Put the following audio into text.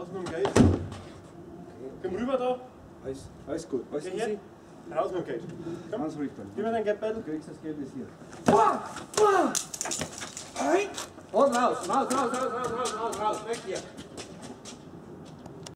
Raus mit dem Gate. Komm rüber da. Alles gut. Was ist Sie? Raus mit dem Gate. Komm. Ganz ruhig dann. Gib mir dein Geldbeutel. Du kriegst das Geld bis hier. Und raus, weg hier.